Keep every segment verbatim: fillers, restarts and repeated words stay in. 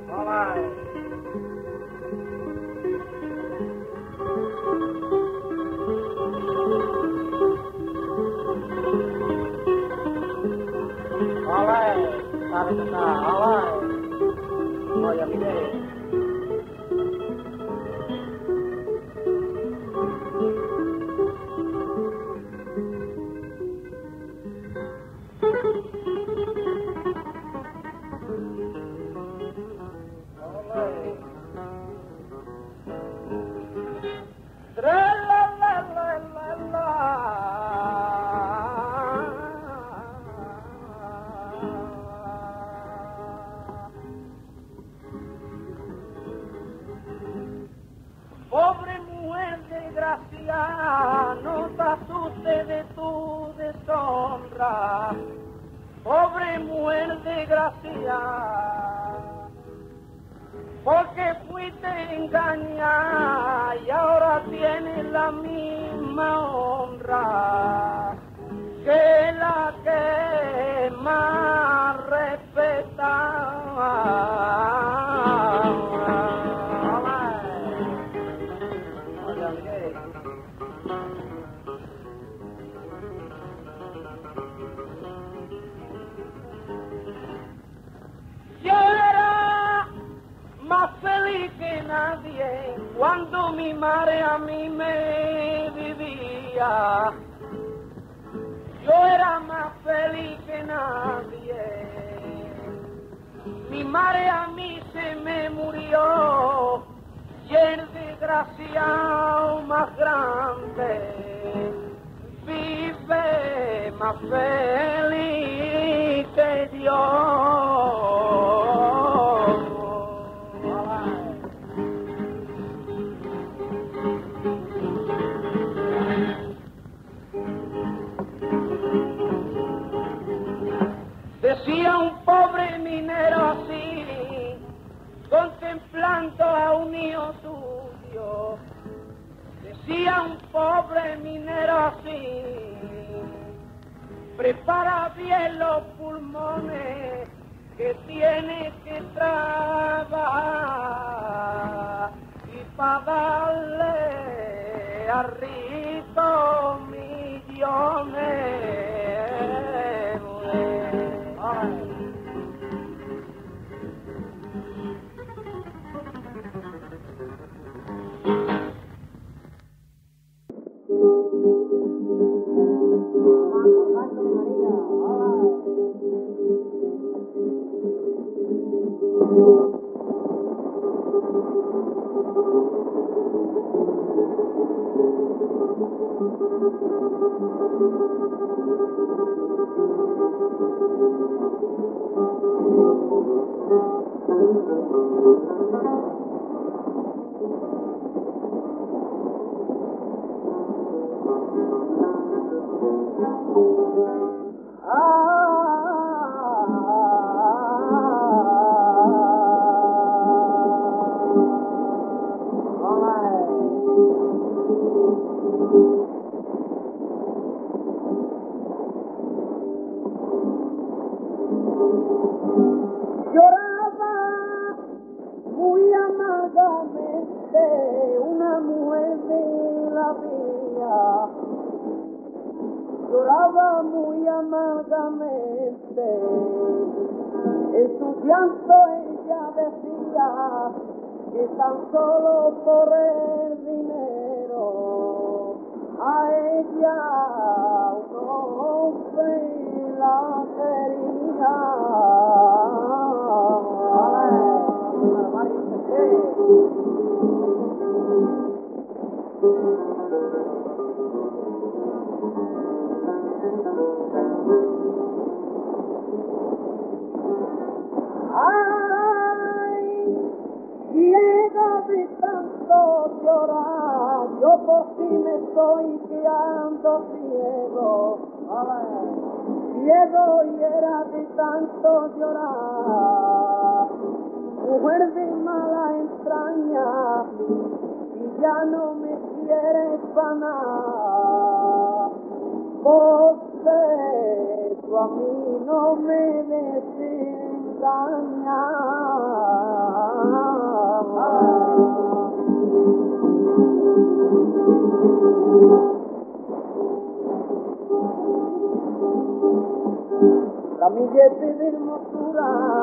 Pobre mujer desgraciada, no te asustes de tu deshonra. Pobre mujer desgraciada, porque fuiste engañada y ahora tienes la misma honra que la que más respetaba. Yo era más feliz que nadie cuando mi madre a mí me vivía. Yo era más feliz que nadie. Mi madre a mí se me murió y el desgraciado más grande vive más feliz que Dios. Decía un pobre minero así, contemplando a un hijo suyo. Decía un pobre minero así, prepara bien los pulmones que tiene que trabajar y para darle a rico millones. Lloraba muy amargamente, en su llanto ella decía que tan solo por el dinero a ella un hombre la quería. De tanto llorar, yo por ti me estoy quedando ciego, ay, ciego y era de tanto llorar, mujer de mala entraña, y ya no me quieres para nada, porque tú a mí no me desengañas. Ramillete de hermosura,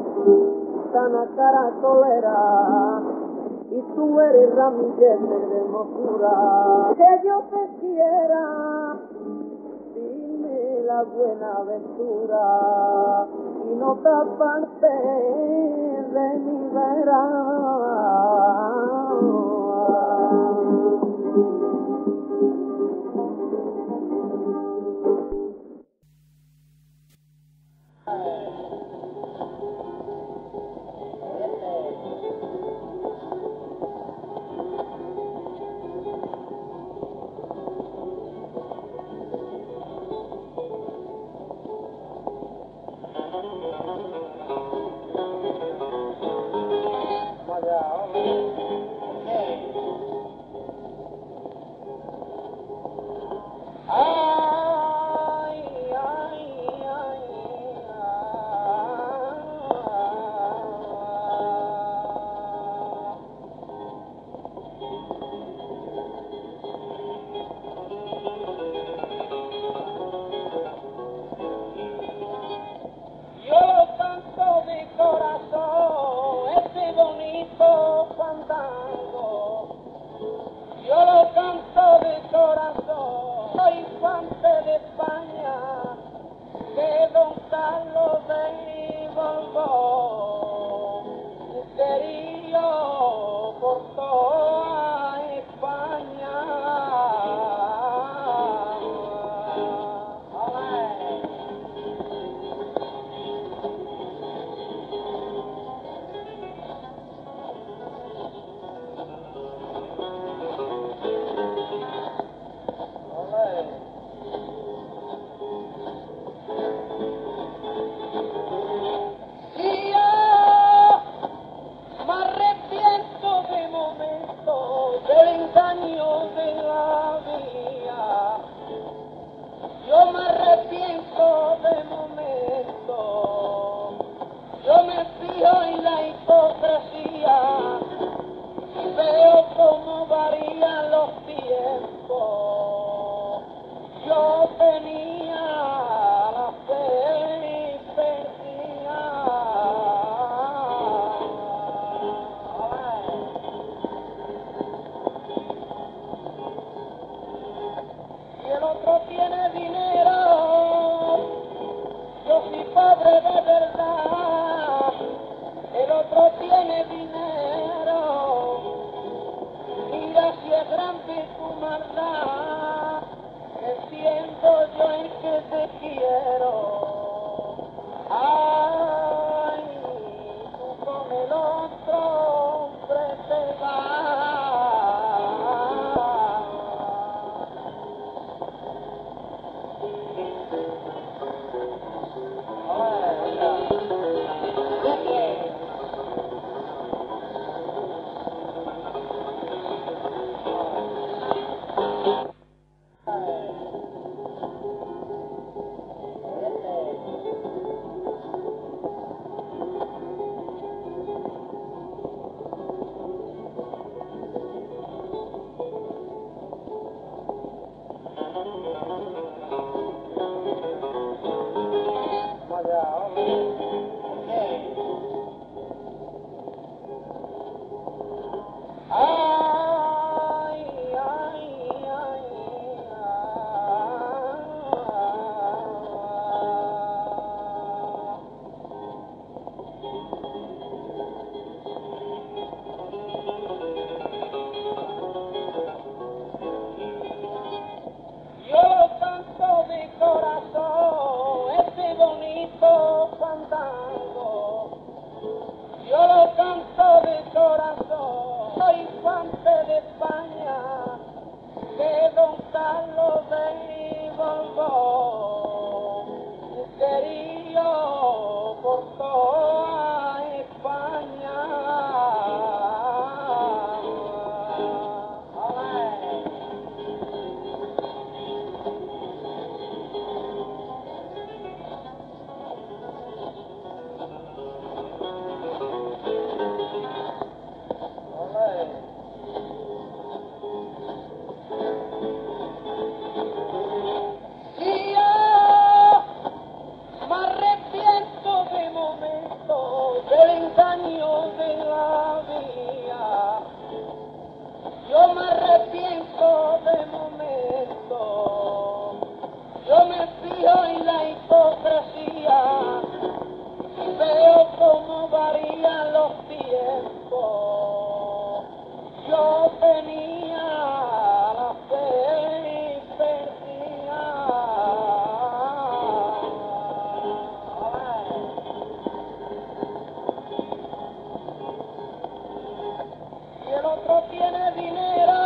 sana caracolera, y tú eres ramillete de hermosura. Que yo te quiera, dime la buena aventura, y no te apartes de mi verano. Mira si es grande tu maldad. años de la vida, yo me arrepiento de momento, yo me fijo en la hipocresía y veo cómo varían los tiempos. Yo tenía la fe perdida. Y el otro tiene dinero,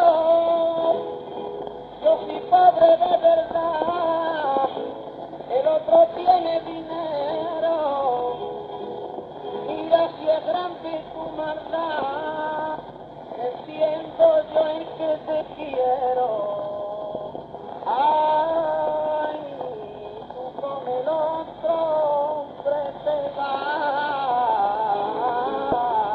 yo soy pobre de verdad. El otro tiene dinero, mira si es grande tu maldad, que siento yo el que te quiero. Ay, tú con el otro hombre te vas.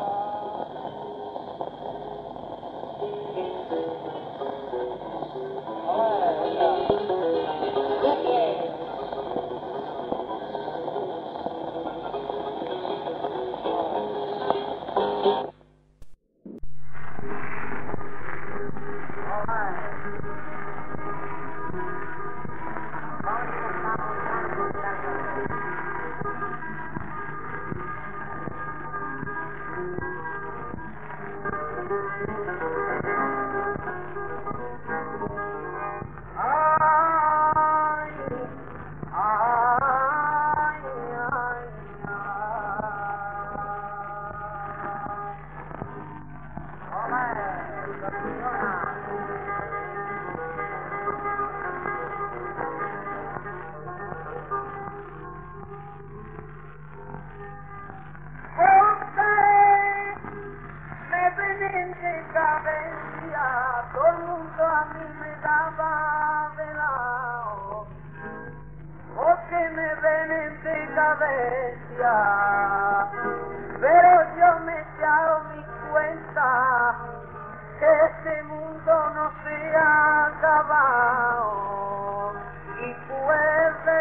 Todo el mundo a mí me daba de lado, porque me ven en decadencia, pero yo me he echado mi cuenta que este mundo no se ha acabado y puede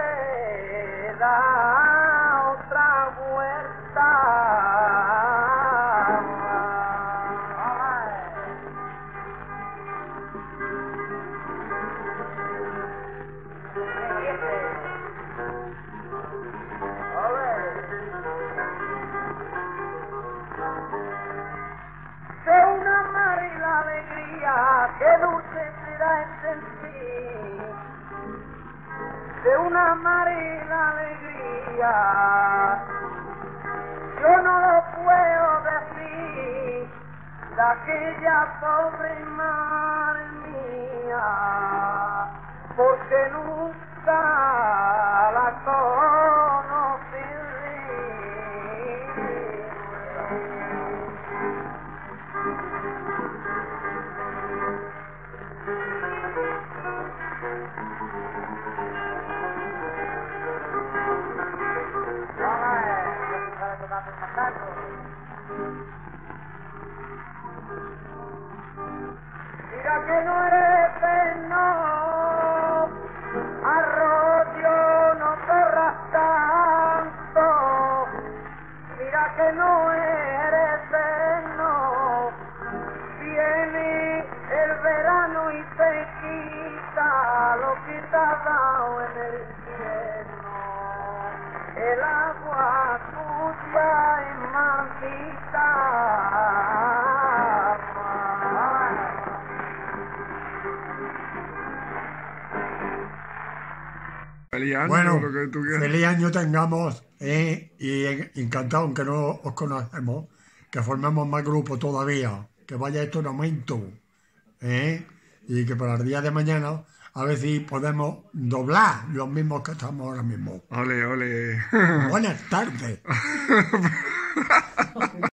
dar otra vuelta. Qué dulce será el sentir de una amarilla alegría. Yo no lo puedo decir de aquella pobre madre mía, porque nunca la conocí. Mira que no eres eterno, arroyo no corras tanto. Mira que no eres eterno, viene el verano y te quita lo que te ha dado en el invierno. El agua tuya es maldita. Feliz año, Bueno, lo que tú quieras. feliz año tengamos, eh, y encantado, aunque no os conocemos, que formemos más grupos todavía, que vaya esto en aumento, eh, y que para el día de mañana a ver si podemos doblar los mismos que estamos ahora mismo. Ole, ole. Buenas tardes.